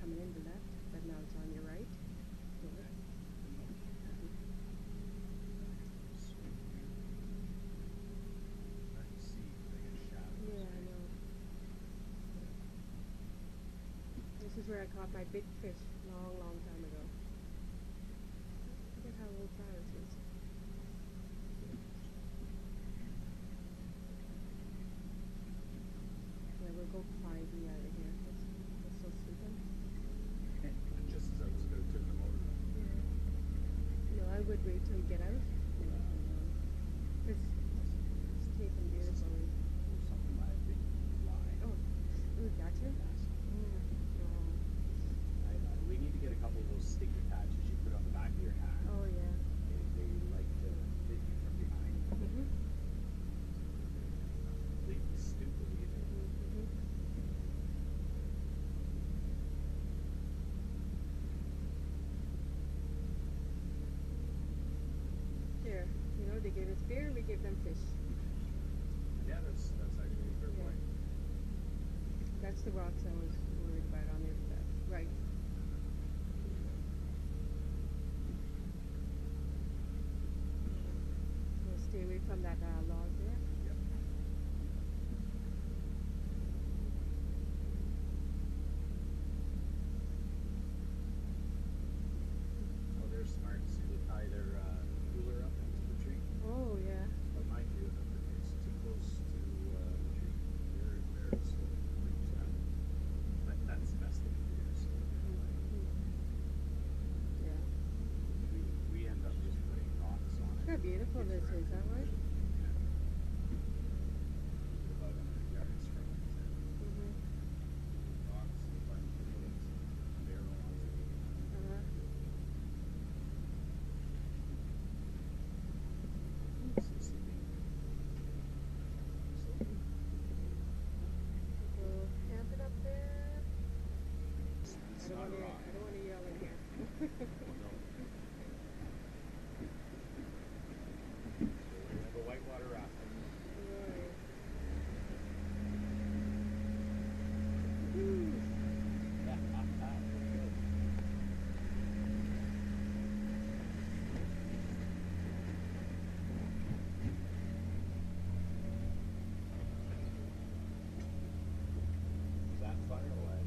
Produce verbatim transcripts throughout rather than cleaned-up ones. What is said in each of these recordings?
coming in the left, but now it's on your right. Yeah. Yeah, I know. This is where I caught my big fish long, long time ago. Look at how old Cyrus is. Yeah, we'll go quietly out of here. It's, it's so sleeping. Just as I was about to turn the motor on. Yeah. No, I would wait till you get out. Because it's taken beautifully. Something by a big line. Oh, we got you? I, I, we need to get a couple of those sticky patches you put on the back of your hat. Oh, yeah. They, they like to hit you from behind. Mm-hmm. Completely stupid either. Mm-hmm. Here, you know, they gave us beer, we gave them fish. Yeah, that's that's actually a fair Yeah. point. That's the rocks I was worried about on their left. Right. So stay away from that uh, log there. Yep. Well, they're smart. See, they tie their uh, cooler up into the tree. Oh, yeah. But mind you, if it's too close to uh, the tree, they're they're still pretty sad. But that's the best they can do. So Yeah. we we end up just putting rocks on it. Look how beautiful this is, huh, right? Yeah. About a hundred yards from it. Mm-hmm. Rocks, a bunch of things, barrel onto it. Uh-huh. It's the sleeping. So, Go camp it up there. it's, it's I don't not a want to. rock. I don't want to yell in here. No. So we have a whitewater rafting. Right. Woo. Is that fun or what?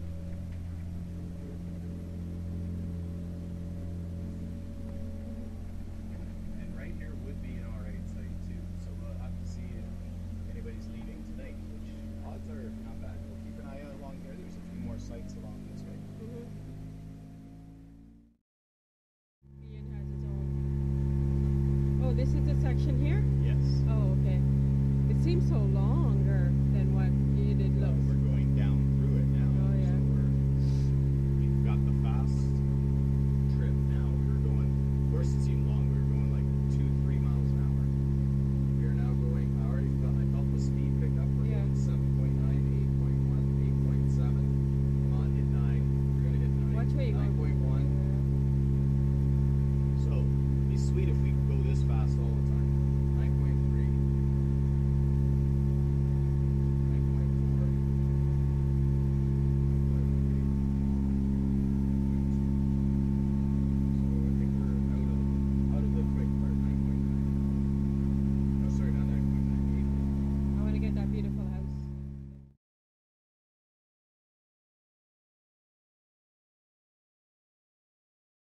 And right here would be an alright site too, so we'll have to see if anybody's leaving tonight, which odds are not bad. We'll keep an eye out along here. There's a few more sites along this way. Mm-hmm. Ian has his own. Oh, this is the section here? Yes. Oh, okay. It seems so long.